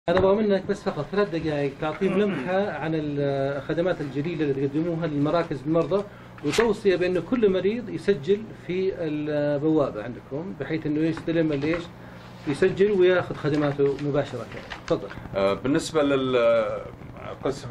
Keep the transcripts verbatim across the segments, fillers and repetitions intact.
أنا أبغى منك بس فقط ثلاث دقائق تعطيهم لمحة عن الخدمات الجديدة اللي تقدموها للمراكز المرضى، وتوصية بأنه كل مريض يسجل في البوابة عندكم بحيث أنه يستلم ليش يسجل وياخذ خدماته مباشرة. تفضل. بالنسبة للقسم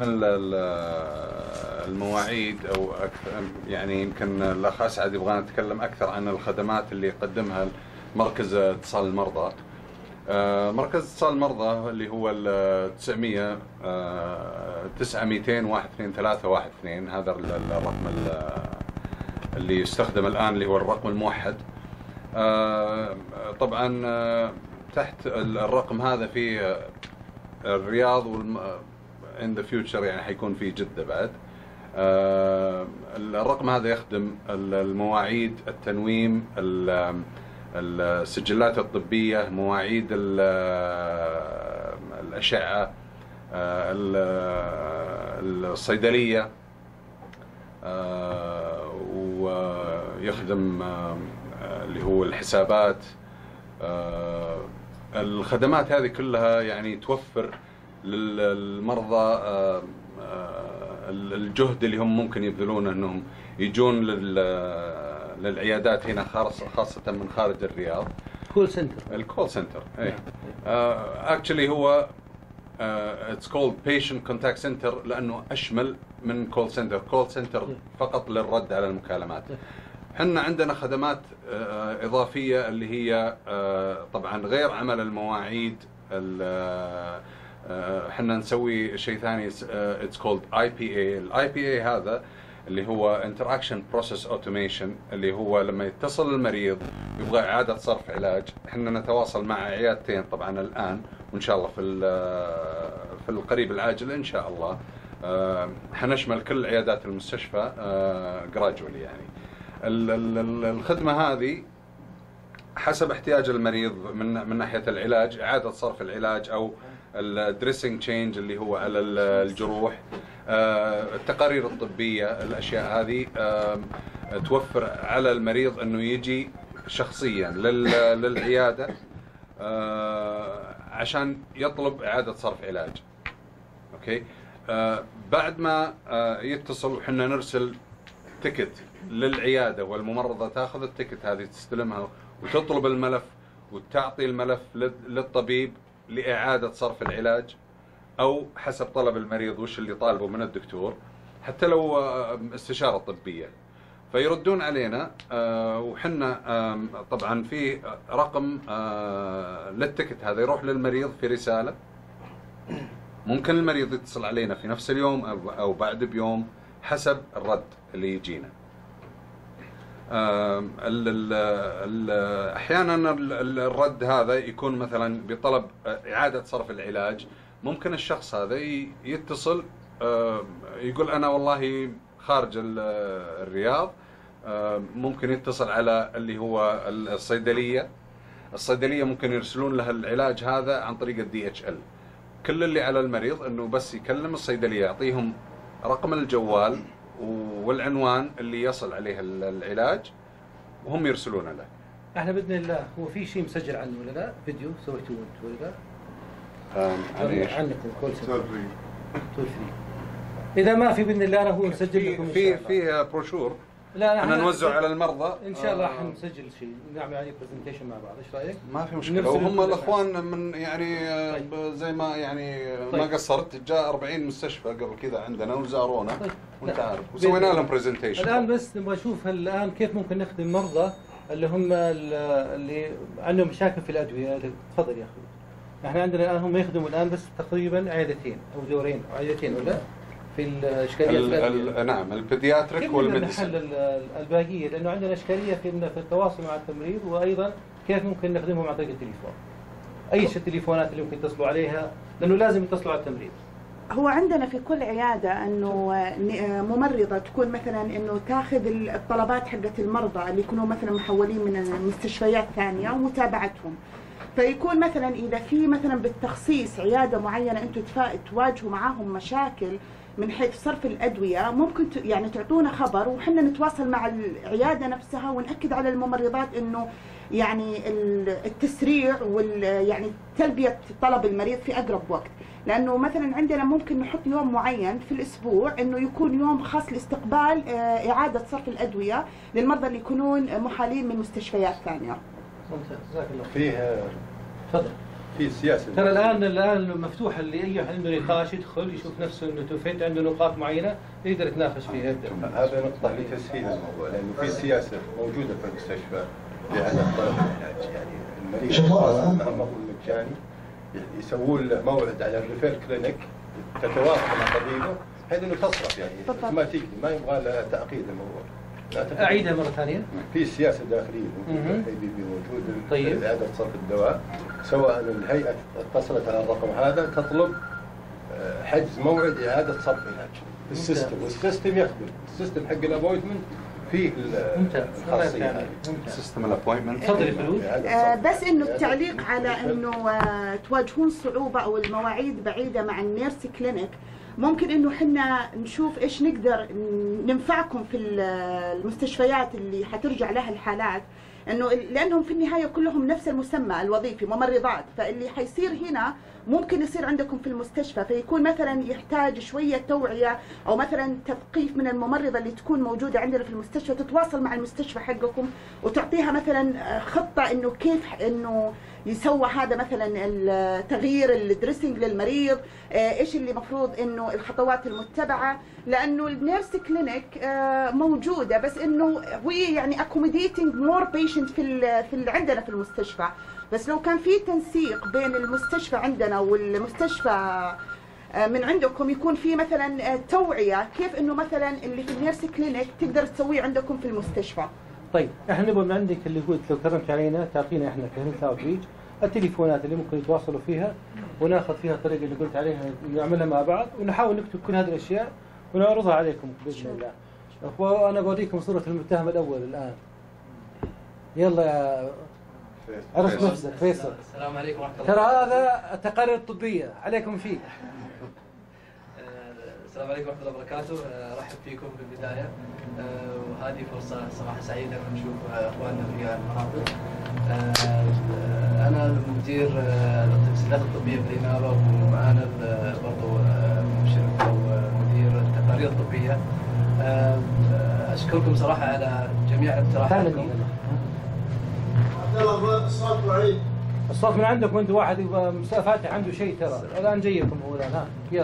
المواعيد أو أكثر، يعني يمكن الأخ أسعد يبغى نتكلم أكثر عن الخدمات اللي يقدمها مركز اتصال المرضى. مركز اتصال المرضى اللي هو ال تسعمية تسعة مئتين واحد اثنين ثلاثة واحد اثنين، هذا الرقم اللي يستخدم الآن اللي هو الرقم الموحد. طبعا تحت الرقم هذا في الرياض والم... in the future يعني حيكون في جدة بعد. الرقم هذا يخدم المواعيد، التنويم، السجلات الطبية، مواعيد الأشعة، الصيدلية، ويخدم اللي هو الحسابات. الخدمات هذه كلها يعني توفر للمرضى الجهد اللي هم ممكن يبذلونه انهم يجون للعيادات هنا، خاصة من خارج الرياض. كول سنتر. الكول سنتر اي اكشلي هو اتس كولد بيشنت كونتاكت سنتر لانه اشمل من كول سنتر. كول سنتر فقط للرد على المكالمات. احنا عندنا خدمات اضافيه اللي هي طبعا غير عمل المواعيد. احنا نسوي شيء ثاني اتس كولد اي بي اي. الاي بي اي هذا اللي هو انتراكشن بروسيس اوتوميشن، اللي هو لما يتصل المريض يبغى اعاده صرف علاج، احنا نتواصل مع عيادتين طبعا الان وان شاء الله في في القريب العاجل ان شاء الله حنشمل كل عيادات المستشفى جراجولي. يعني الخدمه هذه حسب احتياج المريض من من ناحيه العلاج، اعاده صرف العلاج او الدريسنج تشينج اللي هو على الجروح، التقارير الطبيه، الاشياء هذه توفر على المريض انه يجي شخصيا للعياده عشان يطلب اعاده صرف علاج. اوكي، بعد ما يتصل وحنا نرسل تيكت للعياده والممرضه تاخذ التيكت هذه تستلمها وتطلب الملف وتعطي الملف للطبيب لإعادة صرف العلاج أو حسب طلب المريض وش اللي طالبه من الدكتور، حتى لو استشارة طبية فيردون علينا. وحنا طبعا في رقم للتكت هذا يروح للمريض في رسالة، ممكن المريض يتصل علينا في نفس اليوم أو بعد بيوم حسب الرد اللي يجينا. احيانا الرد هذا يكون مثلا بطلب اعاده صرف العلاج، ممكن الشخص هذا يتصل يقول انا والله خارج الرياض، ممكن يتصل على اللي هو الصيدليه. الصيدليه ممكن يرسلون له العلاج هذا عن طريق الدي اتش ال. كل اللي على المريض انه بس يكلم الصيدليه، يعطيهم رقم الجوال والعنوان اللي يصل عليه العلاج وهم يرسلون له. احنا باذن الله هو في شيء مسجل عنه ولا لا؟ فيديو سويتوه انتم ولا لا؟ عن ايش؟ عنكم كول سنتر تول فري. اذا ما في باذن الله انا هو نسجل لكم في في بروشور. لا احنا نوزع على المرضى ان شاء الله راح نسجل شيء، نعمل عليه برزنتيشن مع بعض. ايش رايك؟ ما في مشكله، وهم الاخوان من يعني طيب. زي ما يعني طيب. ما قصرت، جاء أربعين مستشفى قبل كذا عندنا وزارونا طيب. وانت عارف وسوينا لهم برزنتيشن. الان بس نبغى نشوف الان كيف ممكن نخدم مرضى اللي هم اللي عندهم مشاكل في الادويه. تفضل يا اخوي. احنا عندنا الان هم يخدموا الان بس تقريبا عيادتين او دورين او عيادتين ولا في الاشكاليه. نعم، البيدياتريك والميديسن. نحل الباقيه لانه عندنا اشكاليه في في التواصل مع التمريض، وايضا كيف ممكن نخدمهم عن طريق التليفون. ايش التليفونات اللي ممكن يتصلوا عليها؟ لانه لازم يتصلوا على التمريض. هو عندنا في كل عياده انه ممرضه تكون مثلا انه تاخذ الطلبات حقت المرضى اللي يكونوا مثلا محولين من مستشفيات ثانيه ومتابعتهم. فيكون مثلا اذا في مثلا بالتخصيص عياده معينه انتم تواجهوا معاهم مشاكل من حيث صرف الادويه، ممكن يعني تعطونا خبر وحنا نتواصل مع العياده نفسها ونأكد على الممرضات انه يعني التسريع وال يعني تلبيه طلب المريض في اقرب وقت. لانه مثلا عندنا ممكن نحط يوم معين في الاسبوع انه يكون يوم خاص لاستقبال اعاده صرف الادويه للمرضى اللي يكونون محالين من مستشفيات ثانيه. ممتاز، جزاك الله خير. فيه تفضل. في سياسه ترى الان الان مفتوح اللي اي عنده نقاش يدخل يشوف نفسه انه توفيت عنده نقاط معينه يقدر يتناقش فيها. هذا نقطه لتسهيل الموضوع، لانه في سياسه موجوده في المستشفى لعدم طلب العلاج. يعني المريض مهما هو مجاني يسوون له موعد على الريفير كلينيك، تتواصل مع طبيبه بحيث انه تصرف يعني اوتوماتيكلي، ما يبغى له تعقيد الموضوع. اعيدها مره ثانيه. في سياسه داخليه موجوده، الاي بي بي موجود، طيب. اعاده صرف الدواء، سواء الهيئه اتصلت على الرقم هذا تطلب حجز موعد اعاده صرف علاج. السيستم والسيستم يخدم، السيستم حق الابوينتمنت فيه الخاصيه هذه. سيستم الابوينتمنت. تفضل فلوس. آه بس انه التعليق على انه آه تواجهون صعوبه او المواعيد بعيده مع النيرس كلينيك، ممكن انه احنا نشوف ايش نقدر ننفعكم في المستشفيات اللي حترجع لها الحالات، انه لانهم في النهايه كلهم نفس المسمى الوظيفي ممرضات، فاللي حيصير هنا ممكن يصير عندكم في المستشفى، فيكون مثلا يحتاج شويه توعيه او مثلا تثقيف من الممرضه اللي تكون موجوده عندنا في المستشفى، تتواصل مع المستشفى حقكم وتعطيها مثلا خطه انه كيف انه يسوى هذا مثلا تغيير الدريسنج للمريض، ايش اللي المفروض انه الخطوات المتبعه، لانه النيرس كلينيك موجوده بس انه وي يعني اكوموديتنج مور بيشنت في ال في ال عندنا في المستشفى، بس لو كان في تنسيق بين المستشفى عندنا والمستشفى من عندكم يكون في مثلا توعيه كيف انه مثلا اللي في النيرس كلينيك تقدر تسويه عندكم في المستشفى. طيب احنا نبغى من عندك اللي قلت لو كرمت علينا تعطينا احنا كهيلث اوتريتش التليفونات اللي ممكن يتواصلوا فيها وناخذ فيها الطريقه اللي قلت عليها نعملها مع بعض ونحاول نكتب كل هذه الاشياء ونعرضها عليكم باذن الله. وانا بوريكم صوره المتهم الاول الان. يلا يا عرف نفسك فيصل. السلام عليكم ورحمه الله. ترى هذا التقارير الطبيه عليكم فيه. السلام عليكم ورحمه الله وبركاته. ارحب فيكم في البدايه، وهذه فرصه صراحه سعيده ان نشوف اخواننا في المناطق. انا مدير التسهيلات الطبيه في الانابه، ومعانا برضه مشرف او مدير التقارير الطبيه. اشكركم صراحه على جميع اقتراحاتكم. الصوت بعيد. الصوت من عندك وانت واحد يبغى فاتح عنده شيء ترى الان جايكم هو الان. ها يلا.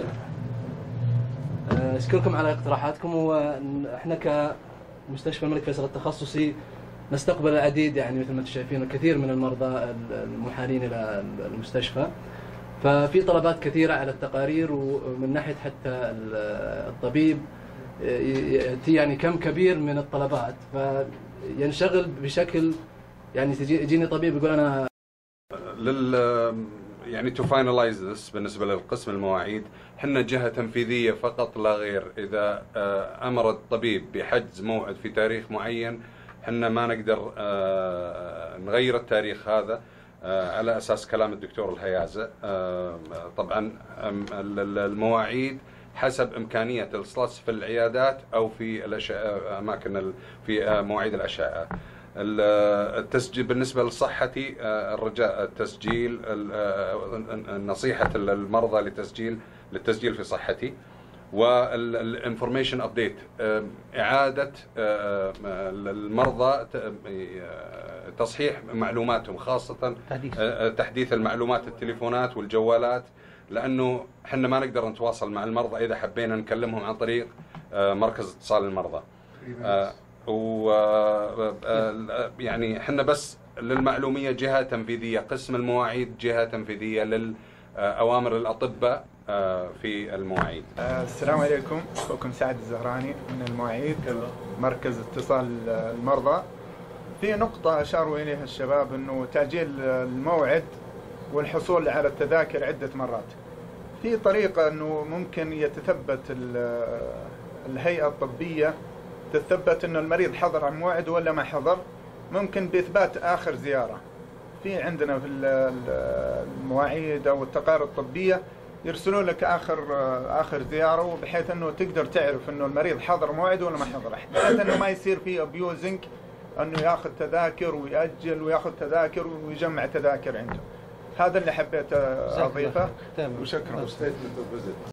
اشكركم على اقتراحاتكم، واحنا كمستشفى الملك فيصل التخصصي نستقبل العديد يعني مثل ما انتم شايفين الكثير من المرضى المحالين الى المستشفى، ففي طلبات كثيره على التقارير، ومن ناحيه حتى الطبيب ياتي يعني كم كبير من الطلبات، فينشغل بشكل يعني يجيني طبيب يقول انا لل يعني to finalize this بالنسبة للقسم المواعيد، احنا جهة تنفيذية فقط لا غير. إذا أمر الطبيب بحجز موعد في تاريخ معين احنا ما نقدر نغير التاريخ هذا على أساس كلام الدكتور الهيازة. طبعا المواعيد حسب إمكانية السلوتس في العيادات أو في الأشعة أماكن في مواعيد الأشعة. التسجيل بالنسبة لصحتي الرجاء التسجيل، نصيحة المرضى لتسجيل للتسجيل في صحتي، والانفورميشن ابديت إعادة المرضى تصحيح معلوماتهم، خاصة تحديث المعلومات التليفونات والجوالات، لأنه احنا ما نقدر نتواصل مع المرضى إذا حبينا نكلمهم عن طريق مركز اتصال المرضى. و يعني احنا بس للمعلوميه جهه تنفيذيه، قسم المواعيد جهه تنفيذيه للاوامر الاطباء في المواعيد. السلام عليكم، اخوكم سعد الزهراني من المواعيد مركز اتصال المرضى. في نقطه اشاروا اليها الشباب انه تاجيل الموعد والحصول على التذاكر عده مرات. في طريقه انه ممكن يتثبت الهيئه الطبيه تثبت انه المريض حضر عن موعد ولا ما حضر، ممكن باثبات اخر زياره. في عندنا في المواعيد او التقارير الطبيه يرسلوا لك اخر اخر زياره، وبحيث انه تقدر تعرف انه المريض حضر موعد ولا ما حضر، بحيث انه ما يصير في ابيوزنج انه ياخذ تذاكر ويأجل وياخذ تذاكر ويجمع تذاكر عنده. هذا اللي حبيت اضيفه، وشكرا.